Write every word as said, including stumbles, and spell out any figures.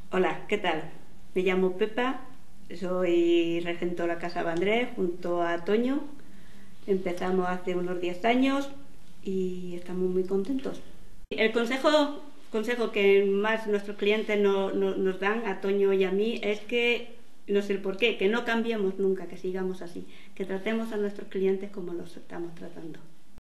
Hola, ¿qué tal? Me llamo Pepa, soy regento de la Casa Vendrell junto a Toño. Empezamos hace unos diez años y estamos muy contentos. El consejo, consejo que más nuestros clientes no, no, nos dan, a Toño y a mí, es que, no sé el por qué, que no cambiemos nunca, que sigamos así, que tratemos a nuestros clientes como los estamos tratando.